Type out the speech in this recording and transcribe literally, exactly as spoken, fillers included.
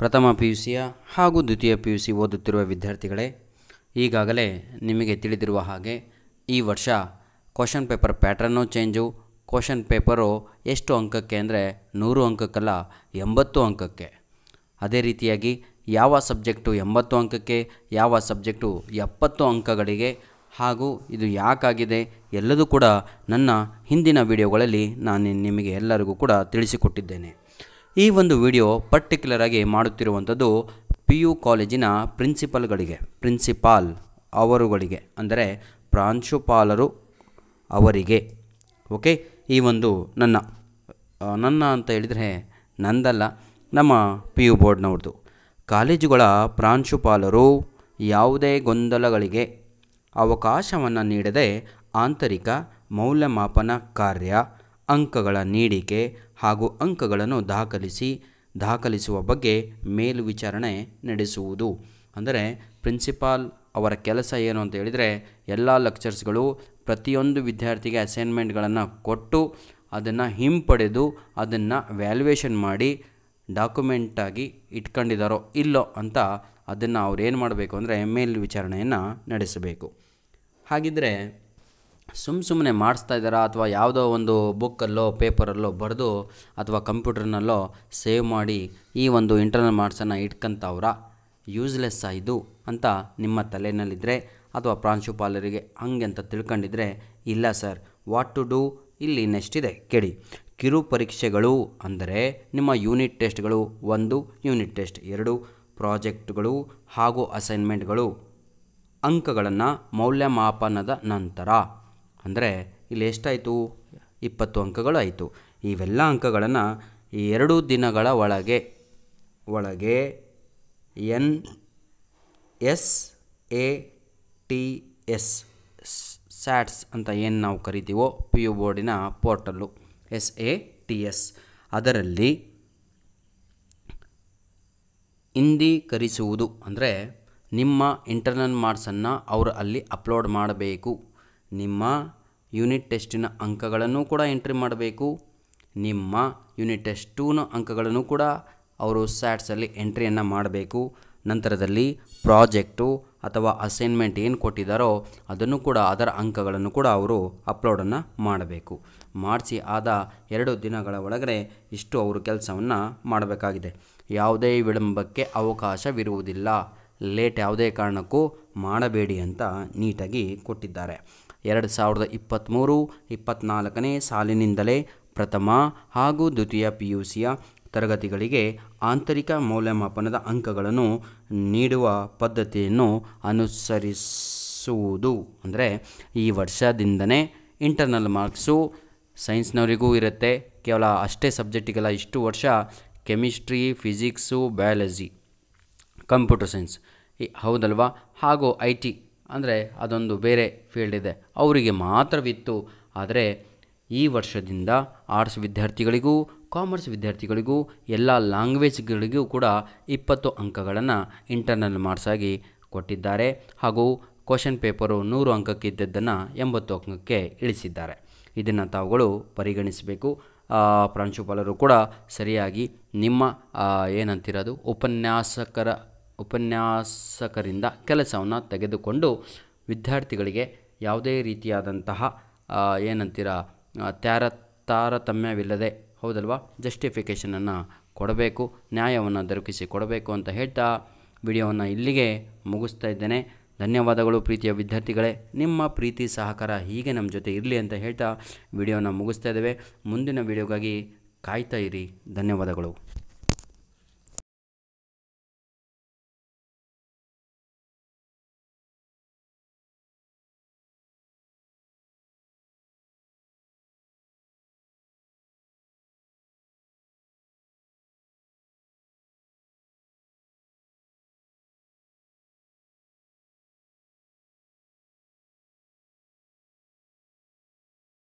ಪ್ರಥಮ P U ಸಿಯ ಹಾಗೂ ದ್ವಿತೀಯ ಪಿ ಯು ಸಿ ಓದುತ್ತಿರುವ ವಿದ್ಯಾರ್ಥಿಗಳೇ, ಈಗಾಗಲೇ ನಿಮಗೆ ತಿಳಿದಿರುವ ಹಾಗೆ ಈ ವರ್ಷ ಕ್ವಶನ್ ಪೇಪರ್ ಪ್ಯಾಟ್ರನ್ನು ಚೇಂಜು. ಕ್ವಶನ್ ಪೇಪರು ಎಷ್ಟು ಅಂಕಕ್ಕೆ ಅಂದರೆ ನೂರು ಅಂಕಕ್ಕಲ್ಲ, ಎಂಬತ್ತು ಅಂಕಕ್ಕೆ. ಅದೇ ರೀತಿಯಾಗಿ ಯಾವ ಸಬ್ಜೆಕ್ಟು ಎಂಬತ್ತು ಅಂಕಕ್ಕೆ, ಯಾವ ಸಬ್ಜೆಕ್ಟು ಎಪ್ಪತ್ತು ಅಂಕಗಳಿಗೆ, ಹಾಗೂ ಇದು ಯಾಕಾಗಿದೆ ಎಲ್ಲದೂ ಕೂಡ ನನ್ನ ಹಿಂದಿನ ವಿಡಿಯೋಗಳಲ್ಲಿ ನಾನು ನಿಮಗೆ ಎಲ್ಲರಿಗೂ ಕೂಡ ತಿಳಿಸಿಕೊಟ್ಟಿದ್ದೇನೆ. ಈ ಒಂದು ವಿಡಿಯೋ ಪರ್ಟಿಕ್ಯುಲರಾಗಿ ಮಾಡುತ್ತಿರುವಂಥದ್ದು ಪಿ ಯು ಕಾಲೇಜಿನ ಪ್ರಿನ್ಸಿಪಲ್ಗಳಿಗೆ, ಪ್ರಿನ್ಸಿಪಾಲ್ ಅವರುಗಳಿಗೆ, ಅಂದರೆ ಪ್ರಾಂಶುಪಾಲರು ಅವರಿಗೆ. ಓಕೆ, ಈ ಒಂದು ನನ್ನ ನನ್ನ ಅಂತ ಹೇಳಿದರೆ ನಂದಲ್ಲ, ನಮ್ಮ ಪಿ ಯು ಬೋರ್ಡ್ನವ್ರದ್ದು. ಕಾಲೇಜುಗಳ ಪ್ರಾಂಶುಪಾಲರು ಯಾವುದೇ ಗೊಂದಲಗಳಿಗೆ ಅವಕಾಶವನ್ನು ನೀಡದೆ ಆಂತರಿಕ ಮೌಲ್ಯಮಾಪನ ಕಾರ್ಯ, ಅಂಕಗಳ ನೀಡಿಕೆ ಹಾಗೂ ಅಂಕಗಳನ್ನು ದಾಖಲಿಸಿ ದಾಖಲಿಸುವ ಬಗ್ಗೆ ಮೇಲ್ವಿಚಾರಣೆ ನಡೆಸುವುದು. ಅಂದರೆ ಪ್ರಿನ್ಸಿಪಾಲ್ ಅವರ ಕೆಲಸ ಏನು ಅಂತ ಹೇಳಿದರೆ, ಎಲ್ಲ ಲೆಕ್ಚರ್ಸ್ಗಳು ಪ್ರತಿಯೊಂದು ವಿದ್ಯಾರ್ಥಿಗೆ ಅಸೈನ್ಮೆಂಟ್ಗಳನ್ನು ಕೊಟ್ಟು ಅದನ್ನು ಹಿಂಪಡೆದು ಅದನ್ನು ವ್ಯಾಲ್ಯೂಯೇಷನ್ ಮಾಡಿ ಡಾಕ್ಯುಮೆಂಟಾಗಿ ಇಟ್ಕೊಂಡಿದ್ದಾರೋ ಇಲ್ಲೋ ಅಂತ ಅದನ್ನು ಅವ್ರು ಏನು ಮಾಡಬೇಕು ಅಂದರೆ ಮೇಲ್ವಿಚಾರಣೆಯನ್ನು ನಡೆಸಬೇಕು. ಹಾಗಿದ್ದರೆ ಸುಮ್ಮ ಸುಮ್ಮನೆ ಮಾಡಿಸ್ತಾ ಇದ್ದಾರಾ, ಅಥವಾ ಯಾವುದೋ ಒಂದು ಬುಕ್ಕಲ್ಲೋ ಪೇಪರಲ್ಲೋ ಬರೆದು ಅಥವಾ ಕಂಪ್ಯೂಟರ್ನಲ್ಲೋ ಸೇವ್ ಮಾಡಿ ಈ ಒಂದು ಇಂಟರ್ನಲ್ ಮಾರ್ಕ್ಸನ್ನು ಇಟ್ಕೊಂತವ್ರ, ಯೂಸ್ಲೆಸ್ ಆಯಿತು ಅಂತ ನಿಮ್ಮ ತಲೆಯಲ್ಲಿದ್ದರೆ ಅಥವಾ ಪ್ರಾಂಶುಪಾಲರಿಗೆ ಹಂಗೆ ಅಂತ ತಿಳ್ಕೊಂಡಿದ್ರೆ, ಇಲ್ಲ ಸರ್, ವಾಟ್ ಟು ಡೂ ಇಲ್ಲಿ ನೆಕ್ಸ್ಟ್ ಇದೆ ಕೇಳಿ. ಕಿರು ಪರೀಕ್ಷೆಗಳು ಅಂದರೆ ನಿಮ್ಮ ಯೂನಿಟ್ ಟೆಸ್ಟ್ಗಳು, ಒಂದು ಯೂನಿಟ್ ಟೆಸ್ಟ್, ಎರಡು ಪ್ರಾಜೆಕ್ಟ್ಗಳು ಹಾಗೂ ಅಸೈನ್ಮೆಂಟ್ಗಳು, ಅಂಕಗಳನ್ನು ಮೌಲ್ಯಮಾಪನದ ನಂತರ, ಅಂದರೆ ಇಲ್ಲಿ ಎಷ್ಟಾಯಿತು, ಇಪ್ಪತ್ತು ಅಂಕಗಳು ಆಯಿತು. ಇವೆಲ್ಲ ಅಂಕಗಳನ್ನು ಈ ಎರಡು ದಿನಗಳ ಒಳಗೆ ಒಳಗೆ N S A T S SATS ಅಂತ ಏನು ನಾವು ಕರಿತೀವೋ ಪಿ ಯು ಬೋರ್ಡಿನ portal S A T S, ಅದರಲ್ಲಿ ಇಂದೀಕರಿಸುವುದು. ಅಂದರೆ ನಿಮ್ಮ ಇಂಟರ್ನಲ್ ಮಾರ್ಕ್ಸನ್ನು ಅವರು ಅಲ್ಲಿ ಅಪ್ಲೋಡ್ ಮಾಡಬೇಕು. ನಿಮ್ಮ ಯೂನಿಟ್ ಟೆಸ್ಟಿನ ಅಂಕಗಳನ್ನು ಕೂಡ ಎಂಟ್ರಿ ಮಾಡಬೇಕು. ನಿಮ್ಮ ಯೂನಿಟ್ ಟೆಸ್ಟ್ ಟೂನ ಅಂಕಗಳನ್ನು ಕೂಡ ಅವರು ಸ್ಯಾಟ್ಸಲ್ಲಿ ಎಂಟ್ರಿಯನ್ನು ಮಾಡಬೇಕು. ನಂತರದಲ್ಲಿ ಪ್ರಾಜೆಕ್ಟು ಅಥವಾ ಅಸೈನ್ಮೆಂಟ್ ಏನು ಕೊಟ್ಟಿದ್ದಾರೋ ಅದನ್ನು ಕೂಡ, ಅದರ ಅಂಕಗಳನ್ನು ಕೂಡ ಅವರು ಅಪ್ಲೋಡನ್ನು ಮಾಡಬೇಕು. ಮಾಡಿಸಿ ಆದ ಎರಡು ದಿನಗಳ ಒಳಗಡೆ ಇಷ್ಟು ಅವರು ಕೆಲಸವನ್ನು ಮಾಡಬೇಕಾಗಿದೆ. ಯಾವುದೇ ವಿಳಂಬಕ್ಕೆ ಅವಕಾಶವಿರುವುದಿಲ್ಲ. ಲೇಟ್ ಯಾವುದೇ ಕಾರಣಕ್ಕೂ ಮಾಡಬೇಡಿ ಅಂತ ನೀಟಾಗಿ ಕೊಟ್ಟಿದ್ದಾರೆ. ಎರಡು ಸಾವಿರದ ಇಪ್ಪತ್ತ್ಮೂರು ಇಪ್ಪತ್ತ್ನಾಲ್ಕನೇ ಸಾಲಿನಿಂದಲೇ ಪ್ರಥಮ ಹಾಗೂ ದ್ವಿತೀಯ ಪಿ ಯು ಸಿಯ ತರಗತಿಗಳಿಗೆ ಆಂತರಿಕ ಮೌಲ್ಯಮಾಪನದ ಅಂಕಗಳನ್ನು ನೀಡುವ ಪದ್ಧತಿಯನ್ನು ಅನುಸರಿಸುವುದು. ಅಂದರೆ ಈ ವರ್ಷದಿಂದನೇ ಇಂಟರ್ನಲ್ ಮಾರ್ಕ್ಸು ಸೈನ್ಸ್ನವರಿಗೂ ಇರುತ್ತೆ, ಕೇವಲ ಅಷ್ಟೇ ಸಬ್ಜೆಕ್ಟಿಗೆಲ್ಲ ಇಷ್ಟು ವರ್ಷ chemistry, physics, biology, computer science, ಹೌದಲ್ವಾ, ಹಾಗೂ ಐ ಟಿ ಅಂದರೆ ಅದೊಂದು ಬೇರೆ ಫೀಲ್ಡ್ ಇದೆ, ಅವರಿಗೆ ಮಾತ್ರವಿತ್ತು. ಆದರೆ ಈ ವರ್ಷದಿಂದ ಆರ್ಟ್ಸ್ ವಿದ್ಯಾರ್ಥಿಗಳಿಗೂ ಕಾಮರ್ಸ್ ವಿದ್ಯಾರ್ಥಿಗಳಿಗೂ ಎಲ್ಲ ಲ್ಯಾಂಗ್ವೇಜ್ಗಳಿಗೂ ಕೂಡ ಇಪ್ಪತ್ತು ಅಂಕಗಳನ್ನು ಇಂಟರ್ನಲ್ ಮಾರ್ಕ್ಸ್ ಆಗಿ ಕೊಟ್ಟಿದ್ದಾರೆ. ಹಾಗೂ ಕ್ವಶನ್ ಪೇಪರು ನೂರು ಅಂಕಕ್ಕಿದ್ದದ್ದನ್ನು ಎಂಬತ್ತು ಅಂಕಕ್ಕೆ ಇಳಿಸಿದ್ದಾರೆ. ಇದನ್ನು ತಾವುಗಳು ಪರಿಗಣಿಸಬೇಕು. ಪ್ರಾಂಶುಪಾಲರು ಕೂಡ ಸರಿಯಾಗಿ ನಿಮ್ಮ ಏನಂತಿರೋದು ಉಪನ್ಯಾಸಕರ ಉಪನ್ಯಾಸಕರಿಂದ ಕೆಲಸವನ್ನು ತೆಗೆದುಕೊಂಡು ವಿದ್ಯಾರ್ಥಿಗಳಿಗೆ ಯಾವುದೇ ರೀತಿಯಾದಂತಹ ಏನಂತೀರ ತ್ಯಾರ ತಾರತಮ್ಯವಿಲ್ಲದೆ, ಹೌದಲ್ವಾ, ಜಸ್ಟಿಫಿಕೇಷನನ್ನು ಕೊಡಬೇಕು, ನ್ಯಾಯವನ್ನು ದೊರಕಿಸಿ ಕೊಡಬೇಕು ಅಂತ ಹೇಳ್ತಾ ವಿಡಿಯೋವನ್ನು ಇಲ್ಲಿಗೆ ಮುಗಿಸ್ತಾ ಇದ್ದೇನೆ. ಧನ್ಯವಾದಗಳು ಪ್ರೀತಿಯ ವಿದ್ಯಾರ್ಥಿಗಳೇ. ನಿಮ್ಮ ಪ್ರೀತಿ ಸಹಕಾರ ಹೀಗೆ ನಮ್ಮ ಜೊತೆ ಇರಲಿ ಅಂತ ಹೇಳ್ತಾ ವಿಡಿಯೋನ ಮುಗಿಸ್ತಾ ಇದ್ದೇವೆ. ಮುಂದಿನ ವಿಡಿಯೋಗಾಗಿ ಕಾಯ್ತಾ ಇರಿ. ಧನ್ಯವಾದಗಳು.